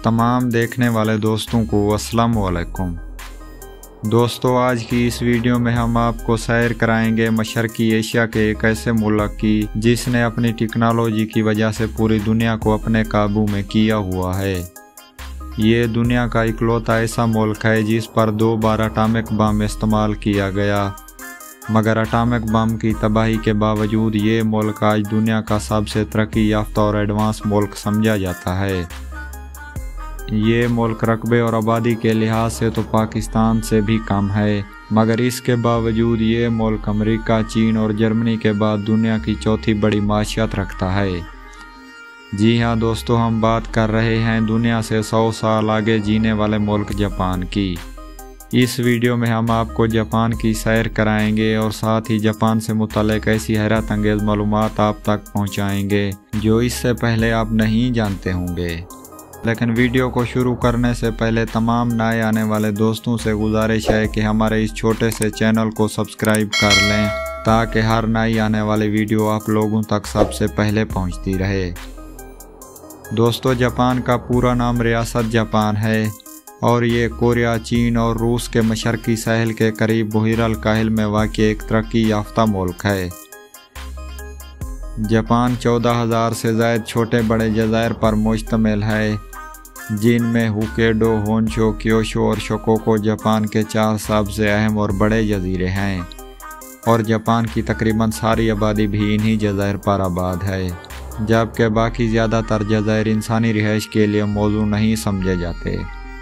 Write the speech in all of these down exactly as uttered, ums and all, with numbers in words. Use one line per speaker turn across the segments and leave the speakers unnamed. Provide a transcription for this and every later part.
तमाम देखने वाले दोस्तों को अस्सलाम वालेकुम। दोस्तों, आज की इस वीडियो में हम आपको सैर कराएंगे मशरकी एशिया के एक ऐसे मुल्क की जिसने अपनी टेक्नोलॉजी की वजह से पूरी दुनिया को अपने काबू में किया हुआ है। ये दुनिया का इकलौता ऐसा मुल्क है जिस पर दो बार एटॉमिक बम इस्तेमाल किया गया, मगर एटॉमिक बम की तबाही के बावजूद ये मुल्क आज दुनिया का सबसे तरक्की याफ्ता और एडवांस मुल्क समझा जाता है। ये मुल्क रकबे और आबादी के लिहाज से तो पाकिस्तान से भी कम है, मगर इसके बावजूद ये मुल्क अमेरिका, चीन और जर्मनी के बाद दुनिया की चौथी बड़ी माशियत रखता है। जी हाँ दोस्तों, हम बात कर रहे हैं दुनिया से सौ साल आगे जीने वाले मुल्क जापान की। इस वीडियो में हम आपको जापान की सैर कराएंगे और साथ ही जापान से मुताल्लिक़ ऐसी हैरत अंगेज़ मालूमात आप तक पहुँचाएंगे जो इससे पहले आप नहीं जानते होंगे। लेकिन वीडियो को शुरू करने से पहले तमाम नए आने वाले दोस्तों से गुजारिश है कि हमारे इस छोटे से चैनल को सब्सक्राइब कर लें ताकि हर नई आने वाली वीडियो आप लोगों तक सबसे पहले पहुंचती रहे। दोस्तों, जापान का पूरा नाम रियासत जापान है और ये कोरिया, चीन और रूस के मशरकी साहिल के करीब बहरुल काहिल में वाक़ एक तरक्की याफ्ता मुल्क है। जापान चौदह हज़ार से ज़ायद छोटे बड़े जज़ायर पर मुश्तमिल है, जिनमें हुकेडो, होन्शो, क्योशो और शोकोको जापान के चार सबसे अहम और बड़े जजीरे हैं और जापान की तकरीबन सारी आबादी भी इन्हीं जज़ायर पर आबाद है, जबकि बाकी ज़्यादातर जज़ायर इंसानी रिहाइश के लिए मौजूद नहीं समझे जाते।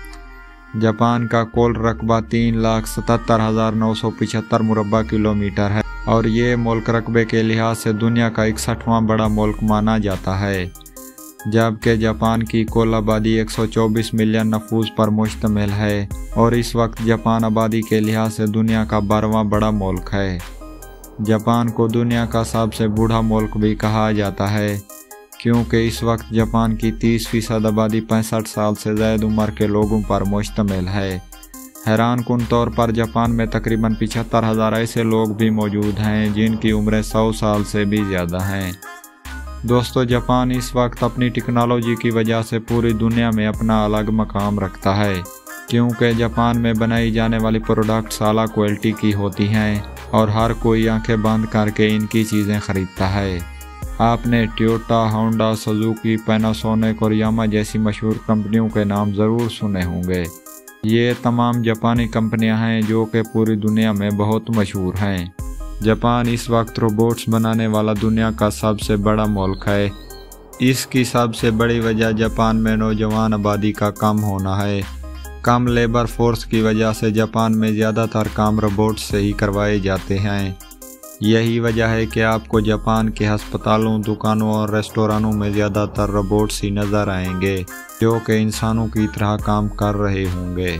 जापान का कुल रकबा तीन लाख सतहत्तर हज़ार नौ सौ पचहत्तर मुरबा किलोमीटर है और ये मुल्क रकबे के लिहाज से दुनिया का इकसठवां बड़ा मुल्क माना जाता है, जबकि जापान की कुल आबादी एक सौ चौबीस मिलियन नफूस पर मुश्तमिल है और इस वक्त जापान आबादी के लिहाज से दुनिया का बारहवां बड़ा मुल्क है। जापान को दुनिया का सबसे बूढ़ा मुल्क भी कहा जाता है क्योंकि इस वक्त जापान की तीस फीसद आबादी पैंसठ साल से ज़्यादा उम्र के लोगों पर मुश्तमिल है। हैरान कुन तौर पर जापान में तकरीबन पचहत्तर हज़ार ऐसे लोग भी मौजूद हैं जिनकी उम्रें सौ साल से भी ज़्यादा हैं। दोस्तों, जापान इस वक्त अपनी टेक्नोलॉजी की वजह से पूरी दुनिया में अपना अलग मकाम रखता है क्योंकि जापान में बनाई जाने वाली प्रोडक्ट्स आला क्वालिटी की होती हैं और हर कोई आंखें बंद करके इनकी चीज़ें ख़रीदता है। आपने टोयोटा, होंडा, सुजुकी, पैनासोनिक और यामा जैसी मशहूर कंपनियों के नाम ज़रूर सुने होंगे। ये तमाम जापानी कंपनियां हैं जो कि पूरी दुनिया में बहुत मशहूर हैं। जापान इस वक्त रोबोट्स बनाने वाला दुनिया का सबसे बड़ा मुल्क है। इसकी सबसे बड़ी वजह जापान में नौजवान आबादी का कम होना है। कम लेबर फोर्स की वजह से जापान में ज़्यादातर काम रोबोट्स से ही करवाए जाते हैं। यही वजह है कि आपको जापान के अस्पतालों, दुकानों और रेस्टोरेंटों में ज़्यादातर रोबोट्स ही नज़र आएंगे जो कि इंसानों की तरह काम कर रहे होंगे।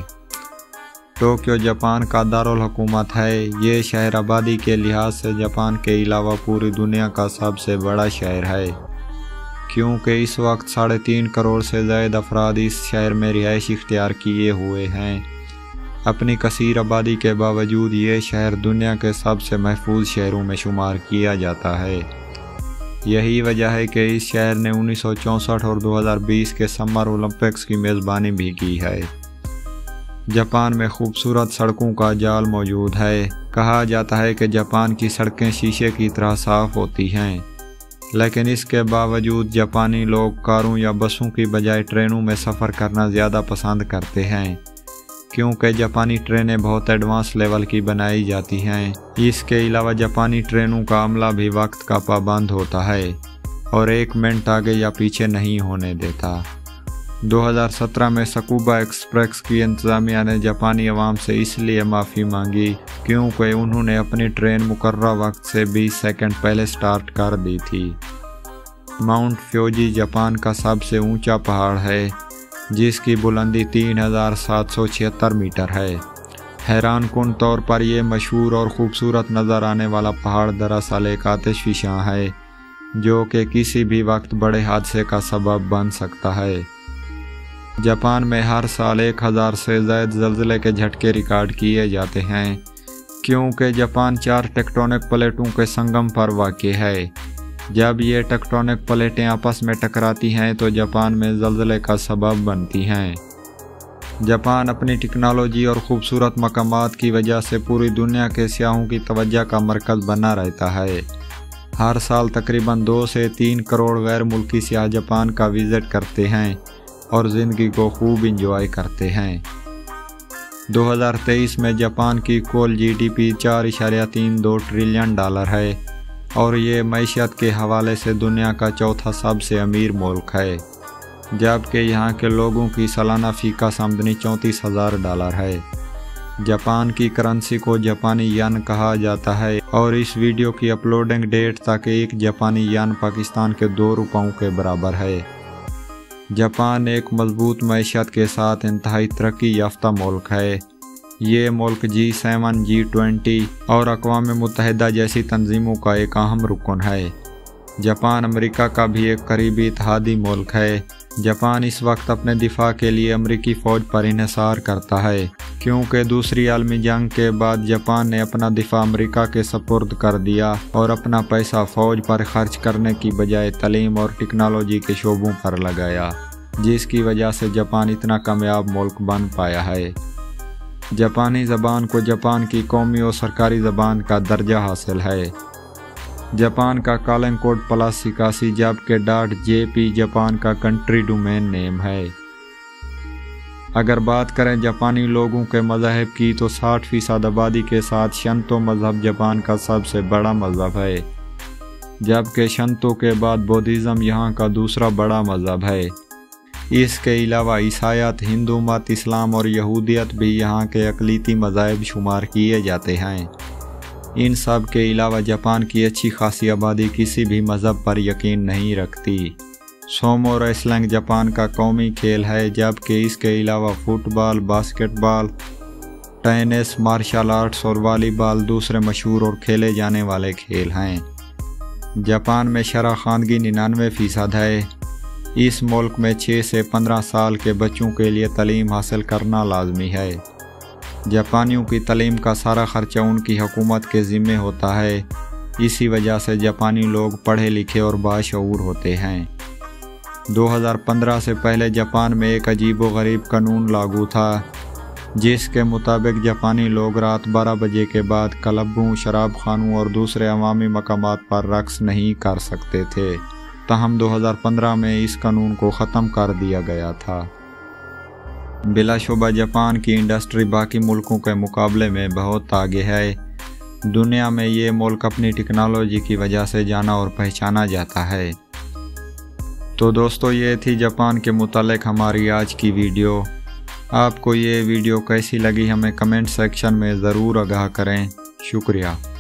टोक्यो जापान का दारुल हुकूमत है। ये शहर आबादी के लिहाज से जापान के अलावा पूरी दुनिया का सबसे बड़ा शहर है क्योंकि इस वक्त साढ़े तीन करोड़ से ज़्यादा अफराद इस शहर में रिहाइश इख्तियार किए हुए हैं। अपनी कसीर आबादी के बावजूद ये शहर दुनिया के सबसे महफूज शहरों में शुमार किया जाता है। यही वजह है कि इस शहर ने उन्नीस सौ चौंसठ और दो हज़ार बीस के समर ओलंपिक्स की मेज़बानी भी की है। जापान में खूबसूरत सड़कों का जाल मौजूद है। कहा जाता है कि जापान की सड़कें शीशे की तरह साफ़ होती हैं, लेकिन इसके बावजूद जापानी लोग कारों या बसों की बजाय ट्रेनों में सफ़र करना ज़्यादा पसंद करते हैं क्योंकि जापानी ट्रेनें बहुत एडवांस लेवल की बनाई जाती हैं। इसके अलावा जापानी ट्रेनों का अमला भी वक्त का पाबंद होता है और एक मिनट आगे या पीछे नहीं होने देता। दो हज़ार सत्रह में सकुबा एक्सप्रेस की इंतज़ामिया ने जापानी अवाम से इसलिए माफ़ी मांगी क्योंकि उन्होंने अपनी ट्रेन मुकर्रर वक्त से बीस सेकंड पहले स्टार्ट कर दी थी। माउंट फ्यूजी जापान का सबसे ऊंचा पहाड़ है जिसकी बुलंदी तीन हज़ार सात सौ छिहत्तर मीटर है। हैरान कुन तौर पर यह मशहूर और ख़ूबसूरत नज़र आने वाला पहाड़ दरअसल एक आतिशफ़शां है जो कि किसी भी वक्त बड़े हादसे का सबब बन सकता है। जापान में हर साल एक हज़ार से ज़ायद ज़लज़ले के झटके रिकॉर्ड किए जाते हैं क्योंकि जापान चार टेक्टोनिक प्लेटों के संगम पर वाक़ है। जब ये टेक्टोनिक प्लेटें आपस में टकराती हैं तो जापान में ज़लज़ले का सबब बनती हैं। जापान अपनी टेक्नोलॉजी और ख़ूबसूरत मकामात की वजह से पूरी दुनिया के सियाहों की तवज्जो का मरकज़ बना रहता है। हर साल तकरीबन दो से तीन करोड़ गैर मुल्की सियाह जापान का विज़िट करते हैं और ज़िंदगी को खूब इंजॉय करते हैं। दो हज़ार तेईस में जापान की कुल जीडीपी चार इशारिया तीन दो ट्रिलियन डॉलर है और ये मईशत के हवाले से दुनिया का चौथा सबसे अमीर मुल्क है, जबकि यहाँ के लोगों की सालाना फ़ीका आमदनी चौंतीस हज़ार डॉलर है। जापान की करेंसी को जापानी यन कहा जाता है और इस वीडियो की अपलोडिंग डेट तक एक जापानी यन पाकिस्तान के दो रुपयों के बराबर है। जापान एक मजबूत मईशत के साथ इंतहाई तरक्की याफ्ता मुल्क है। ये मुल्क जी सेवन, जी ट्वेंटी और अक़वाम मुत्तहिदा जैसी तंजीमों का एक अहम रुकन है। जापान अमेरिका का भी एक करीबी इत्तेहादी मुल्क है। जापान इस वक्त अपने दिफा के लिए अमेरिकी फ़ौज पर इन्हिसार करता है, क्योंकि दूसरी आलमी जंग के बाद जापान ने अपना दिफा अमेरिका के सपुर्द कर दिया और अपना पैसा फ़ौज पर खर्च करने की बजाय तालीम और टेक्नोलॉजी के शोबों पर लगाया, जिसकी वजह से जापान इतना कामयाब मुल्क बन पाया है। जापानी ज़बान को जापान की कौमी और सरकारी ज़बान का दर्जा हासिल है। जापान का कॉलिंग कोड प्लस इक्यासी, जबकि डॉट जे पी जापान का कंट्री डोमेन नेम है। अगर बात करें जापानी लोगों के मज़हब की तो साठ फीसद आबादी के साथ शंतो मज़हब जापान का सबसे बड़ा मज़हब है, जबकि शंतो के बाद बौद्धिज़्म यहाँ का दूसरा बड़ा मज़हब है। इसके अलावा ईसाईयत, हिंदू मत, इस्लाम और यहूदियत भी यहाँ के अक़लीती मज़ाहिब शुमार किए जाते हैं। इन सब के अलावा जापान की अच्छी खासी आबादी किसी भी मज़हब पर यकीन नहीं रखती। सोमो रेसलिंग जापान का कौमी खेल है, जबकि इसके अलावा football, basketball, tennis, martial arts और वॉलीबॉल दूसरे मशहूर और खेले जाने वाले खेल हैं। जापान में शरह ख़वानगी निन्यानवे फ़ीसद है। इस मुल्क में छः से पंद्रह साल के बच्चों के लिए तालीम हासिल करना लाजमी है। जापानियों की तालीम का सारा खर्चा उनकी हुकूमत के ज़िम्मे होता है। इसी वजह से जापानी लोग पढ़े लिखे और बाशऊर होते हैं। दो हज़ार पंद्रह से पहले जापान में एक अजीब व गरीब कानून लागू था, जिसके मुताबिक जापानी लोग रात बारह बजे के बाद क्लबों, शराब खानों और दूसरे अवामी मकामात पर रक़्स नहीं कर सकते थे। ताहम दो हज़ार पंद्रह में इस कानून को ख़त्म कर दिया गया था। बिलाशुबा जापान की इंडस्ट्री बाकी मुल्कों के मुकाबले में बहुत आगे है। दुनिया में ये मुल्क अपनी टेक्नोलॉजी की वजह से जाना और पहचाना जाता है। तो दोस्तों, ये थी जापान के मुतालिक हमारी आज की वीडियो। आपको ये वीडियो कैसी लगी हमें कमेंट सेक्शन में ज़रूर आगाह करें। शुक्रिया।